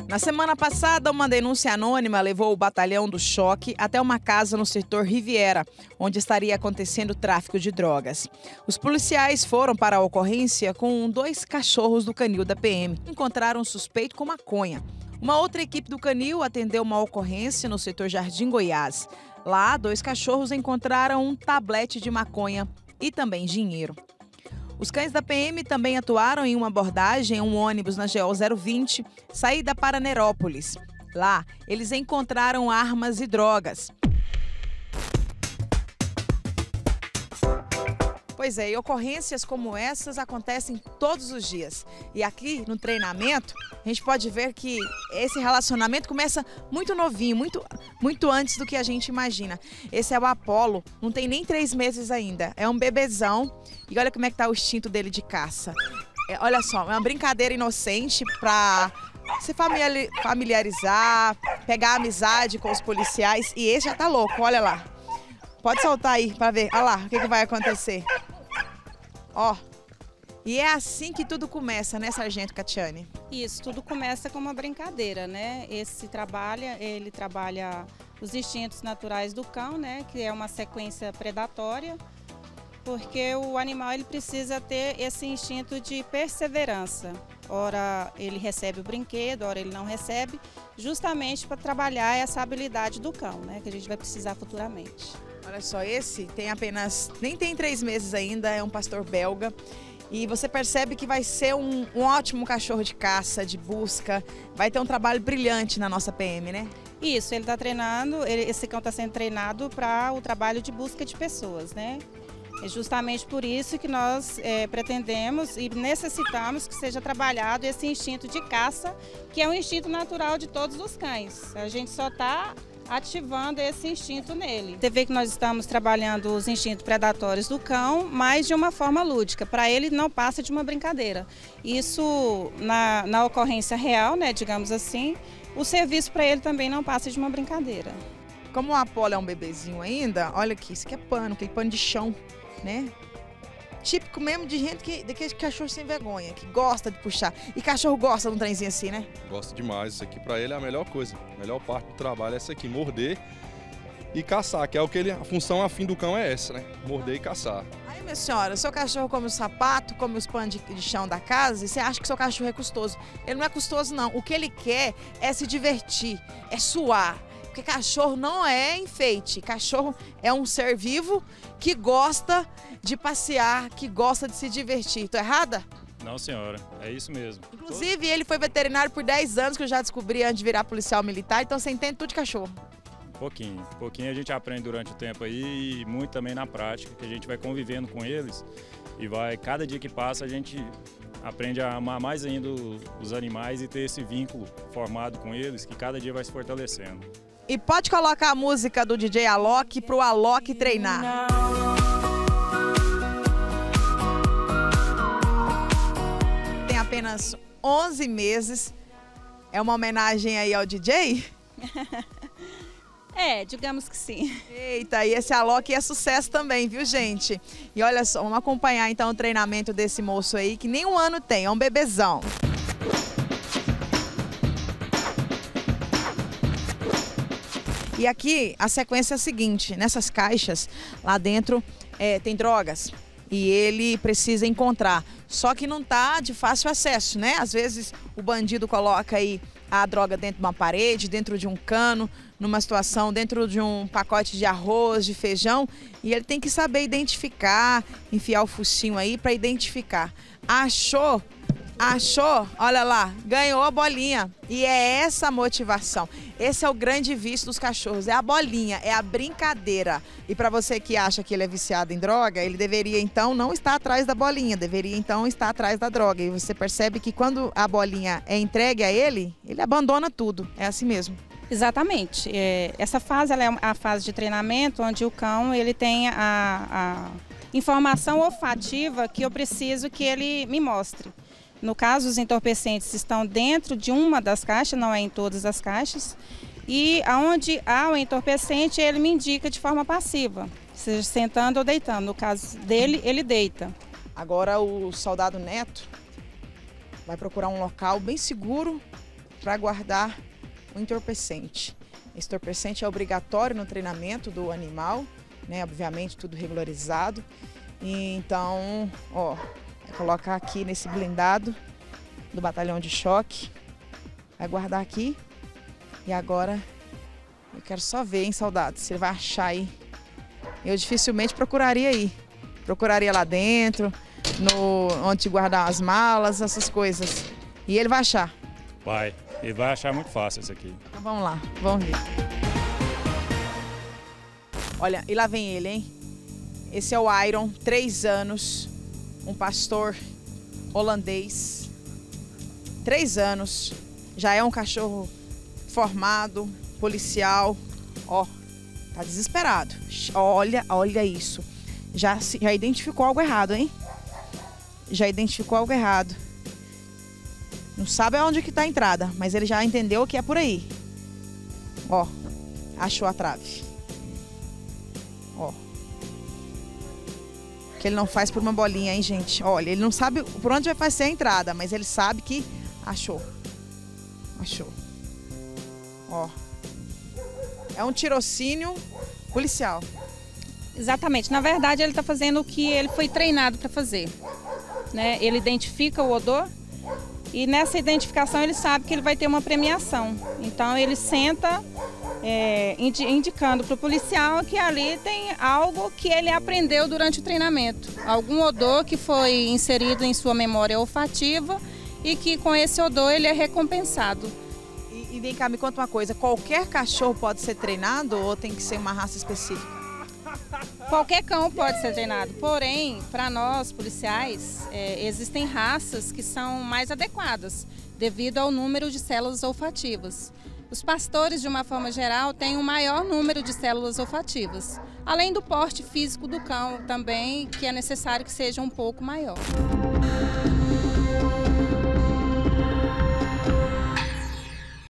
Na semana passada, uma denúncia anônima levou o batalhão do choque até uma casa no setor Riviera, onde estaria acontecendo tráfico de drogas. Os policiais foram para a ocorrência com 2 cachorros do canil da PM. Encontraram um suspeito com maconha. Uma outra equipe do canil atendeu uma ocorrência no setor Jardim Goiás. Lá, 2 cachorros encontraram um tablete de maconha e também dinheiro. Os cães da PM também atuaram em uma abordagem em um ônibus na GO 020, saída para Nerópolis. Lá, eles encontraram armas e drogas. Pois é, e ocorrências como essas acontecem todos os dias. E aqui no treinamento, a gente pode ver que esse relacionamento começa muito novinho, muito antes do que a gente imagina. Esse é o Apolo, não tem nem 3 meses ainda, é um bebezão. E olha como é que tá o instinto dele de caça. Olha só, é uma brincadeira inocente para se familiarizar, pegar amizade com os policiais. E esse já tá louco, olha lá. Pode soltar aí para ver, olha lá o que vai acontecer. Ó, e é assim que tudo começa, né, Sargento Catiane? Isso, tudo começa com uma brincadeira, né? Ele trabalha os instintos naturais do cão, né? Que é uma sequência predatória, porque o animal ele precisa ter esse instinto de perseverança. Ora ele recebe o brinquedo, ora ele não recebe, justamente para trabalhar essa habilidade do cão, né? Que a gente vai precisar futuramente. Olha só, esse nem tem 3 meses ainda, é um pastor belga. E você percebe que vai ser um ótimo cachorro de caça, de busca, vai ter um trabalho brilhante na nossa PM, né? Isso, ele está treinando, esse cão está sendo treinado para o trabalho de busca de pessoas, né? É justamente por isso que nós pretendemos e necessitamos que seja trabalhado esse instinto de caça, que é um instinto natural de todos os cães. A gente só está ativando esse instinto nele. Você vê que nós estamos trabalhando os instintos predatórios do cão, mas de uma forma lúdica. Para ele não passa de uma brincadeira. Isso na ocorrência real, né, digamos assim, o serviço para ele também não passa de uma brincadeira. Como o Apolo é um bebezinho ainda, olha aqui, isso aqui é pano, aquele pano de chão, né? Típico mesmo de gente daquele cachorro sem vergonha, que gosta de puxar. E cachorro gosta de um trenzinho assim, né? Gosta demais. Isso aqui pra ele é a melhor coisa. A melhor parte do trabalho é essa aqui, morder e caçar, que é o que a função afim do cão é essa, né? Morder e caçar. Aí, minha senhora, o seu cachorro come o sapato, come os panos de chão da casa e você acha que seu cachorro é custoso. Ele não é custoso, não. O que ele quer é se divertir, é suar. Porque cachorro não é enfeite, cachorro é um ser vivo que gosta de passear, que gosta de se divertir. Tô errada? Não, senhora, é isso mesmo. Inclusive, ele foi veterinário por 10 anos, que eu já descobri antes de virar policial militar, então você entende tudo de cachorro. Pouquinho a gente aprende durante o tempo aí e muito também na prática, que a gente vai convivendo com eles e cada dia que passa a gente aprende a amar mais ainda os animais e ter esse vínculo formado com eles, que cada dia vai se fortalecendo. E pode colocar a música do DJ Alok pro Alok treinar. Tem apenas 11 meses. É uma homenagem aí ao DJ? Digamos que sim. Eita, e esse Alok é sucesso também, viu, gente? E olha só, vamos acompanhar então o treinamento desse moço aí, que nem 1 ano tem, é um bebezão. E aqui a sequência é a seguinte, nessas caixas lá dentro tem drogas e ele precisa encontrar, só que não tá de fácil acesso, né? Às vezes o bandido coloca aí a droga dentro de uma parede, dentro de um cano, numa situação, dentro de um pacote de arroz, de feijão, e ele tem que saber identificar, enfiar o focinho aí para identificar. Achou, olha lá, ganhou a bolinha. E é essa a motivação. Esse é o grande vício dos cachorros, é a bolinha, é a brincadeira. E para você que acha que ele é viciado em droga, ele deveria então não estar atrás da bolinha, deveria então estar atrás da droga. E você percebe que quando a bolinha é entregue a ele abandona tudo, é assim mesmo. Exatamente. Essa fase ela é a fase de treinamento onde o cão ele tem a informação olfativa que eu preciso que ele me mostre. No caso, os entorpecentes estão dentro de uma das caixas, não é em todas as caixas. E onde há o entorpecente, ele me indica de forma passiva, seja sentando ou deitando. No caso dele, ele deita. Agora o soldado Neto vai procurar um local bem seguro para guardar o entorpecente. Esse entorpecente é obrigatório no treinamento do animal, né? Obviamente tudo regularizado. E então, ó, vai colocar aqui nesse blindado do batalhão de choque. Vai guardar aqui. E agora eu quero só ver, hein, soldado, se ele vai achar aí. Eu dificilmente procuraria aí. Procuraria lá dentro, onde guardar as malas, essas coisas. E ele vai achar. Vai. Ele vai achar muito fácil isso aqui. Então vamos lá, vamos ver. Olha, e lá vem ele, hein? Esse é o Iron, 3 anos, um pastor holandês. 3 anos, já é um cachorro formado, policial. Ó, tá desesperado. Olha isso. Já identificou algo errado, hein? Já identificou algo errado. Não sabe aonde que tá a entrada, mas ele já entendeu que é por aí. Ó, achou a trave. Ó. Que ele não faz por uma bolinha, hein, gente? Olha, ele não sabe por onde vai ser a entrada, mas ele sabe que achou. Achou. Ó. É um tirocínio policial. Exatamente. Na verdade, ele está fazendo o que ele foi treinado para fazer, né? Ele identifica o odor e nessa identificação ele sabe que ele vai ter uma premiação. Então ele senta indicando para o policial que ali tem algo que ele aprendeu durante o treinamento. Algum odor que foi inserido em sua memória olfativa e que com esse odor ele é recompensado. E vem cá, me conta uma coisa, qualquer cachorro pode ser treinado ou tem que ser uma raça específica? Qualquer cão pode ser treinado, porém, para nós policiais, existem raças que são mais adequadas, devido ao número de células olfativas. Os pastores, de uma forma geral, têm um maior número de células olfativas, além do porte físico do cão também, que é necessário que seja um pouco maior.